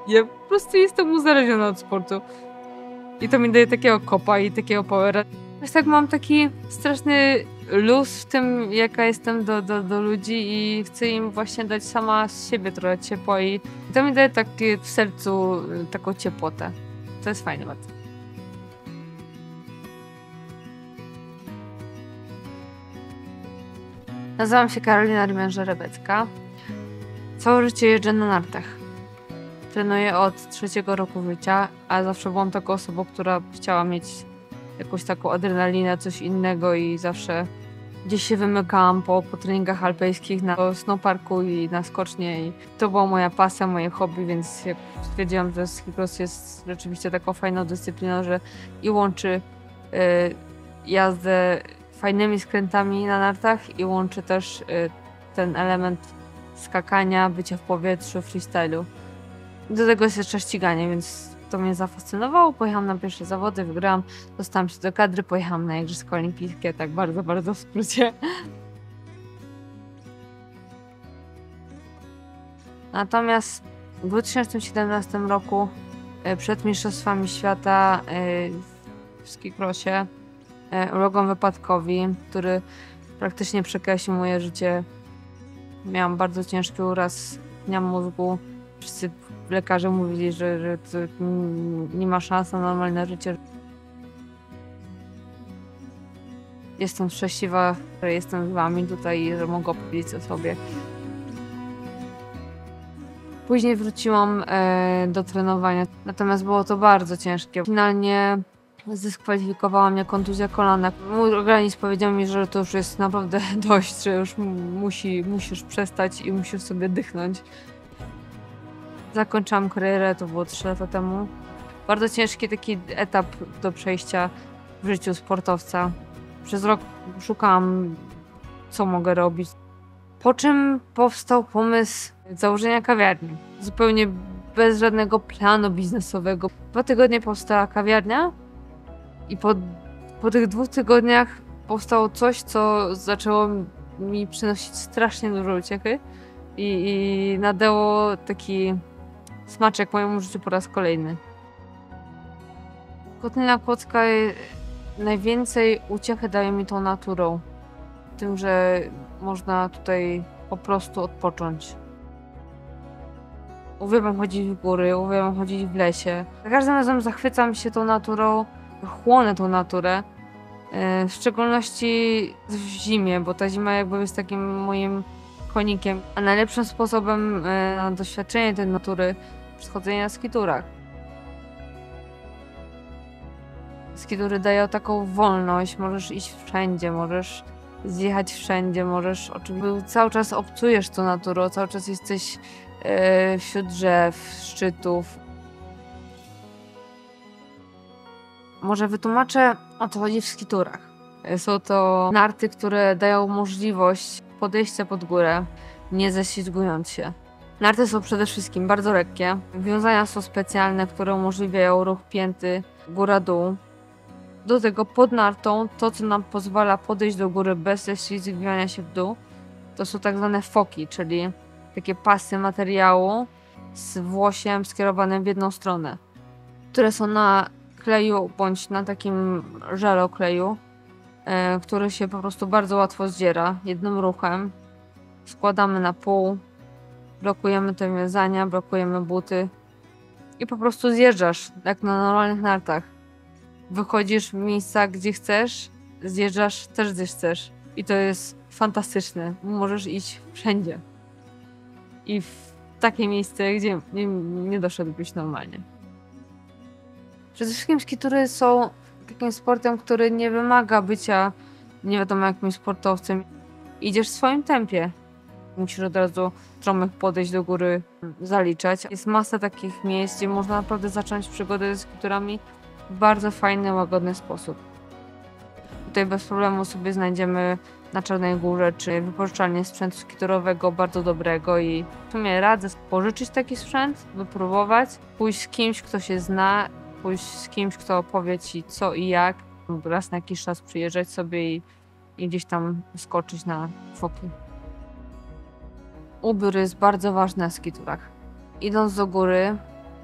Ja po prostu jestem uzależniona od sportu. I to mi daje takiego kopa i takiego powera. Też tak mam taki straszny luz w tym, jaka jestem do ludzi i chcę im właśnie dać sama z siebie trochę ciepła i to mi daje takie w sercu taką ciepłotę. To jest fajne bardzo. Nazywam się Karolina Rymian-Żerebecka. Całe życie jeżdżę na nartach. Trenuję od 3 roku życia, a zawsze byłam taką osobą, która chciała mieć jakąś taką adrenalinę, coś innego i zawsze gdzieś się wymykałam po treningach alpejskich na snowparku i na skocznie i to była moja pasja, moje hobby, więc jak stwierdziłam, że skicross jest rzeczywiście taką fajną dyscypliną, że i łączy jazdę fajnymi skrętami na nartach i łączy też ten element skakania, bycia w powietrzu, freestylu. Do tego jest jeszcze ściganie, więc to mnie zafascynowało. Pojechałam na pierwsze zawody, wygrałam, dostałam się do kadry, pojechałam na Igrzyska Olimpijskie, tak bardzo, bardzo w skrócie. Natomiast w 2017 roku przed Mistrzostwami Świata w skicrossie uległam wypadkowi, który praktycznie przekreślił moje życie. Miałam bardzo ciężki uraz dnia mózgu. Wszyscy lekarze mówili, że to nie ma szans na normalne życie. Jestem szczęśliwa, że jestem z wami tutaj i że mogę opowiedzieć o sobie. Później wróciłam do trenowania, natomiast było to bardzo ciężkie. Finalnie zdyskwalifikowała mnie kontuzja kolana. Mój organizm powiedział mi, że to już jest naprawdę dość, że już musisz przestać i musisz sobie dychnąć. Zakończyłam karierę, to było 3 lata temu. Bardzo ciężki taki etap do przejścia w życiu sportowca. Przez rok szukałam, co mogę robić. Po czym powstał pomysł założenia kawiarni. Zupełnie bez żadnego planu biznesowego. 2 tygodnie powstała kawiarnia i po tych 2 tygodniach powstało coś, co zaczęło mi przynosić strasznie dużo uciechy i nadało taki smaczek mojemu życiu po raz kolejny. Kotlina Kłodzka najwięcej uciechy daje mi tą naturą. Tym, że można tutaj po prostu odpocząć. Uwielbiam chodzić w góry, uwielbiam chodzić w lesie. Za każdym razem zachwycam się tą naturą, chłonę tą naturę. W szczególności w zimie, bo ta zima jakby jest takim moim konikiem. A najlepszym sposobem na doświadczenie tej natury jest chodzenie na skiturach. Skitury dają taką wolność, możesz iść wszędzie, możesz zjechać wszędzie, możesz oczywiście cały czas obcujesz tą naturą, cały czas jesteś wśród drzew, szczytów. Może wytłumaczę, o co chodzi w skiturach. Są to narty, które dają możliwość podejścia pod górę, nie ześlizgując się. Narty są przede wszystkim bardzo lekkie. Wiązania są specjalne, które umożliwiają ruch pięty góra-dół. Do tego pod nartą, to co nam pozwala podejść do góry bez ześlizgiwania się w dół, to są tak zwane foki, czyli takie pasy materiału z włosiem skierowanym w jedną stronę, które są na kleju bądź na takim żelokleju, który się po prostu bardzo łatwo zdziera jednym ruchem. Składamy na pół, blokujemy te wiązania, blokujemy buty i po prostu zjeżdżasz jak na normalnych nartach. Wychodzisz w miejsca, gdzie chcesz, zjeżdżasz też, gdzie chcesz. I to jest fantastyczne. Możesz iść wszędzie. I w takie miejsce, gdzie nie doszedłbyś normalnie. Przede wszystkim skitury są takim sportem, który nie wymaga bycia nie wiadomo jakim sportowcem. Idziesz w swoim tempie. Musisz od razu stromych podejść do góry, zaliczać. Jest masa takich miejsc, gdzie można naprawdę zacząć przygodę ze skiturami w bardzo fajny, łagodny sposób. Tutaj bez problemu sobie znajdziemy na Czarnej Górze czy wypożyczalnię sprzętu skiturowego bardzo dobrego i w sumie radzę pożyczyć taki sprzęt, wypróbować, pójść z kimś, kto się zna, pójść z kimś, kto opowie ci co i jak, raz na jakiś czas przyjeżdżać sobie i gdzieś tam skoczyć na foki. Ubiór jest bardzo ważny na skiturach. Idąc do góry,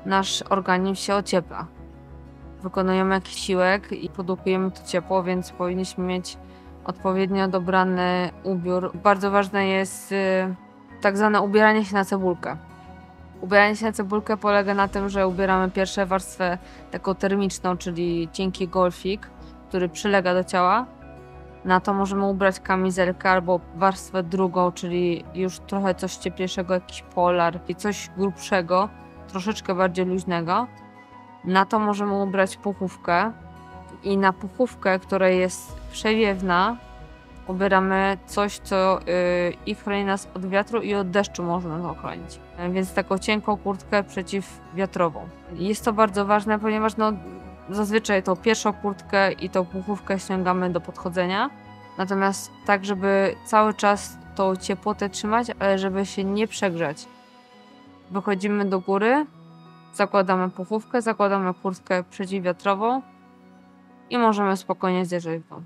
nasz organizm się ociepla. Wykonujemy jakiś siłek i produkujemy to ciepło, więc powinniśmy mieć odpowiednio dobrany ubiór. Bardzo ważne jest tak zwane ubieranie się na cebulkę. Ubieranie się na cebulkę polega na tym, że ubieramy pierwszą warstwę taką termiczną, czyli cienki golfik, który przylega do ciała. Na to możemy ubrać kamizelkę albo warstwę drugą, czyli już trochę coś cieplejszego, jakiś polar i coś grubszego, troszeczkę bardziej luźnego. Na to możemy ubrać puchówkę i na puchówkę, która jest przewiewna, ubieramy coś, co i chroni nas od wiatru i od deszczu może nas ochronić. Więc taką cienką kurtkę przeciwwiatrową. Jest to bardzo ważne, ponieważ zazwyczaj tą pierwszą kurtkę i tą puchówkę ściągamy do podchodzenia. Natomiast tak, żeby cały czas tą ciepłotę trzymać, ale żeby się nie przegrzać. Wychodzimy do góry, zakładamy puchówkę, zakładamy kurtkę przeciwwiatrową i możemy spokojnie zjeżdżać w dół.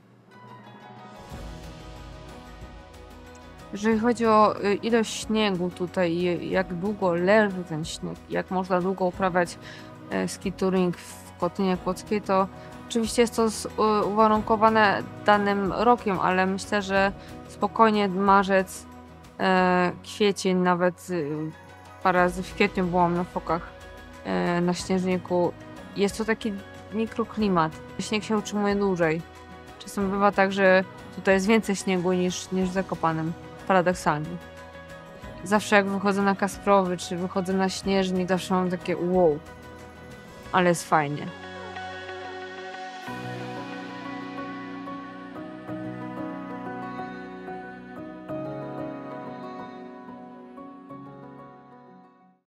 Jeżeli chodzi o ilość śniegu tutaj i jak długo leży ten śnieg, jak można długo uprawiać ski touring w Kotlinie Kłodzkiej, to oczywiście jest to uwarunkowane danym rokiem, ale myślę, że spokojnie marzec, kwiecień, nawet parę razy w kwietniu byłam na Fokach na Śnieżniku. Jest to taki mikroklimat. Śnieg się utrzymuje dłużej. Czasem bywa tak, że tutaj jest więcej śniegu niż w Zakopanem. Paradoksalnie. Zawsze jak wychodzę na Kasprowy, czy wychodzę na Śnieżnik, zawsze mam takie wow. Ale jest fajnie.